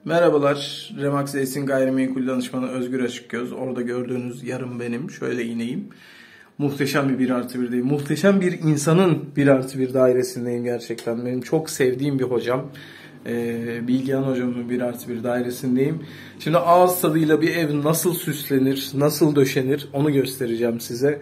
Merhabalar, Remax Esin Gayrimenkul Danışmanı Özgür Açıkgöz. Orada gördüğünüz yarım benim. Şöyle ineyim. Muhteşem bir 1+1'deyim. Muhteşem bir insanın 1+1 dairesindeyim gerçekten. Benim çok sevdiğim bir hocam. Bilgehan hocamın 1+1 dairesindeyim. Şimdi ağız tadıyla bir ev nasıl süslenir, nasıl döşenir onu göstereceğim size.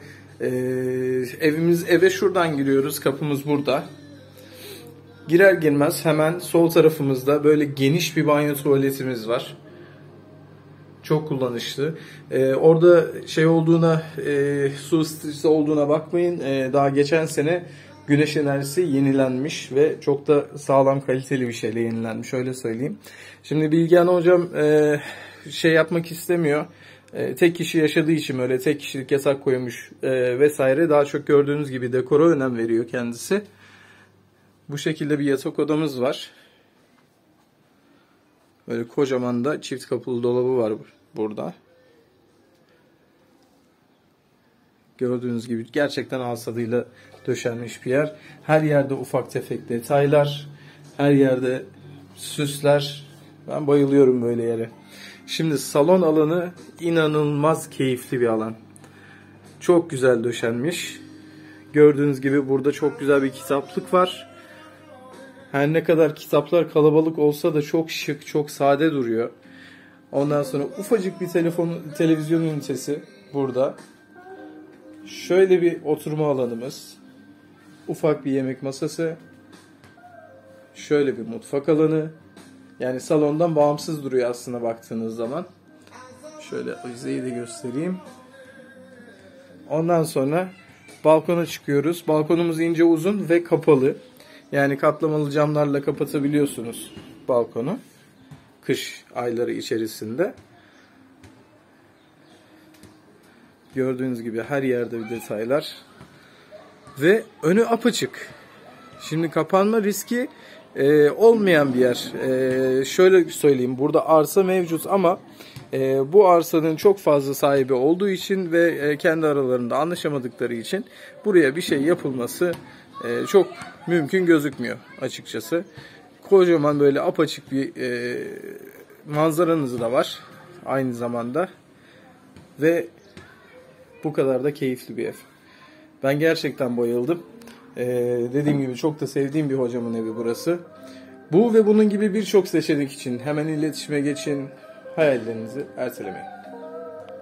Eve şuradan giriyoruz. Kapımız burada. Girer girmez hemen sol tarafımızda böyle geniş bir banyo tuvaletimiz var. Çok kullanışlı. Orada su ısıtıcısı olduğuna bakmayın. Daha geçen sene güneş enerjisi yenilenmiş ve çok da sağlam kaliteli bir şeyle yenilenmiş. Öyle söyleyeyim. Şimdi Bilgehan hocam yapmak istemiyor. Tek kişi yaşadığı için öyle tek kişilik yasak koymuş vesaire. Daha çok gördüğünüz gibi dekora önem veriyor kendisi. Bu şekilde bir yatak odamız var. Böyle kocaman da çift kapılı dolabı var burada. Gördüğünüz gibi gerçekten ağız tadıyla döşenmiş bir yer. Her yerde ufak tefek detaylar. Her yerde süsler. Ben bayılıyorum böyle yere. Şimdi salon alanı inanılmaz keyifli bir alan. Çok güzel döşenmiş. Gördüğünüz gibi burada çok güzel bir kitaplık var. Her ne kadar kitaplar kalabalık olsa da çok şık, çok sade duruyor. Ondan sonra ufacık bir televizyon ünitesi burada. Şöyle bir oturma alanımız. Ufak bir yemek masası. Şöyle bir mutfak alanı. Yani salondan bağımsız duruyor aslında baktığınız zaman. Şöyle avizeyi de göstereyim. Ondan sonra balkona çıkıyoruz. Balkonumuz ince uzun ve kapalı. Yani katlamalı camlarla kapatabiliyorsunuz balkonu. Kış ayları içerisinde. Gördüğünüz gibi her yerde bir detaylar. Ve önü apaçık. Şimdi kapanma riski olmayan bir yer. Şöyle söyleyeyim. Burada arsa mevcut ama bu arsanın çok fazla sahibi olduğu için ve kendi aralarında anlaşamadıkları için buraya bir şey yapılması çok mümkün gözükmüyor açıkçası. Kocaman böyle apaçık bir manzaranız da var aynı zamanda ve bu kadar da keyifli bir ev. Ben gerçekten bayıldım. Dediğim gibi çok da sevdiğim bir hocamın evi burası. Bu ve bunun gibi birçok seçenek için hemen iletişime geçin, hayallerinizi ertelemeyin.